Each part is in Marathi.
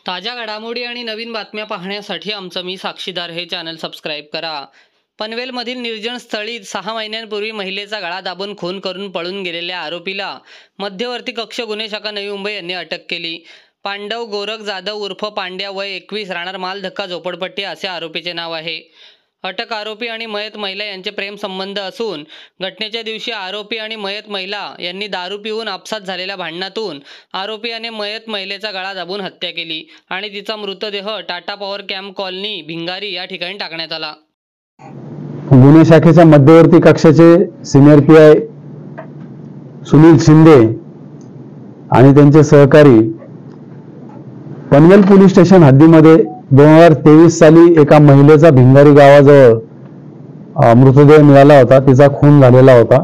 ताज्या घडामोडी आणि नवीन बातम्या पाहण्यासाठी आमचं मी साक्षीदार हे चॅनल सबस्क्राईब करा। पनवेलमधील निर्जन स्थळी 6 महिन्यांपूर्वी महिलेचा गळा दाबून खून करून पळून गेलेल्या आरोपीला मध्यवर्ती कक्ष गुन्हे शाखा नवी मुंबई यांनी अटक केली। पांडव गोरख जाधव उर्फ पांड्या वय 21 राहणार मालधक्का झोपडपट्टी असे आरोपीचे नाव आहे। अटक आरोपी आणि मयत महिला यांचे प्रेम संबंध असून घटनेच्या दिवशी आरोपी आणि मयत महिला यांनी दारू पिऊन आपसात झालेल्या भांडणातून आरोपीने मयत महिलेचा गळा दाबून हत्या केली आणि तिचा मृतदेह टाटा पॉवर कॅम्प कॉलनी भिंगारी या ठिकाणी टाकण्यात आला। गुन्हे शाखेच्या मध्यवर्ती कक्षाचे सिनियर पीआय सुनील शिंदे आणि त्यांचे सहकारी पनवेल पोलीस स्टेशन हद्दीमध्ये 2023 साली एका महिलेचा भिंगारी गावाजवळ मृतदेह मिळाला होता। तिचा खून झालेला होता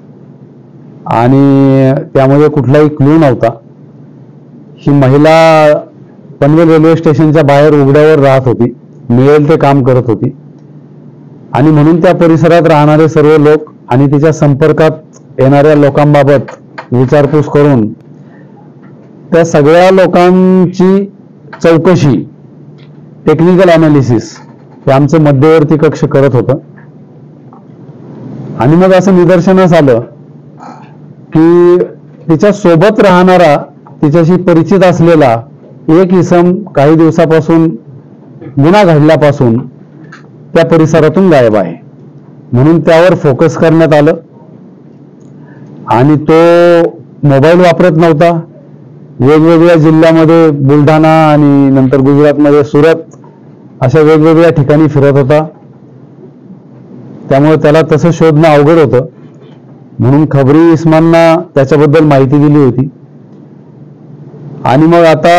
आणि त्यामध्ये कुठलाही क्लू नव्हता। ही महिला पनवेल रेल्वे स्टेशनच्या बाहेर उघड्यावर राहत होती, मिळेल ते काम करत होती आणि म्हणून त्या परिसरात राहणारे सर्व लोक आणि तिच्या संपर्कात येणाऱ्या लोकांबाबत विचारपूस करून त्या सगळ्या लोकांची चौकशी टेक्निकल अनालिसिस हे आमचं मध्यवर्ती कक्ष करत होतं आणि मग असं निदर्शनास आलं की तिच्या सोबत राहणारा, तिच्याशी परिचित असलेला एक इसम काही दिवसापासून गुन्हा घडल्यापासून त्या परिसरातून गायब आहे। म्हणून त्यावर फोकस करण्यात आलं आणि तो मोबाईल वापरत नव्हता। वेगवेगळ्या जिल्ह्यामध्ये बुलढाणा आणि नंतर गुजरातमध्ये सुरत अशा वेगवेगळ्या ठिकाणी फिरत होता। त्यामुळे त्याला तसं शोधणं अवघड होतं। म्हणून खबरी इस्मांना त्याच्याबद्दल माहिती दिली होती आणि मग आता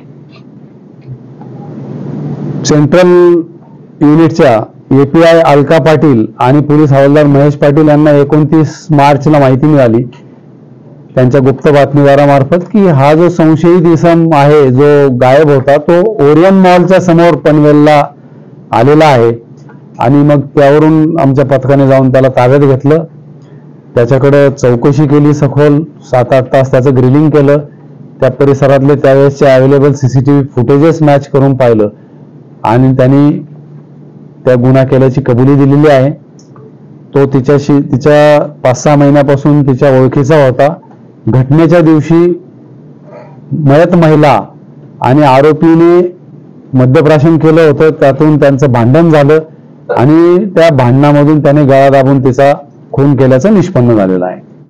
सेंट्रल युनिटच्या एपीआय अलका पाटील आणि पोलीस हवालदार महेश पाटील यांना 29 मार्चला माहिती मिळाली त्यांच्या गुप्त बातमीदारामार्फत की हा जो संशयित इसम आहे जो गायब होता तो ओरियन मॉलच्या समोर पनवेलला आलेला आहे आणि मग त्यावरून आमच्या पथकाने जाऊन त्याला ताब्यात घेतलं। त्याच्याकडे चौकशी केली सखोल, 7-8 तास त्याचं ग्रिलिंग केलं। त्या परिसरातले त्यावेळेसचे अवेलेबल सीसीटीव्ही फुटेजेस मॅच करून पाहिलं आणि त्यांनी त्या गुन्हा केल्याची कबुली दिलेली आहे। तो तिच्या 5-6 महिन्यापासून तिच्या ओळखीचा होता। घटनेच्या दिवशी मयत महिला आणि आरोपीने मद्यप्राशन केलं होतं, त्यातून त्यांचं भांडण झालं आणि त्या भांडणामधून त्याने गळा दाबून तिचा खून केल्याचं निष्पन्न झालेलं आहे।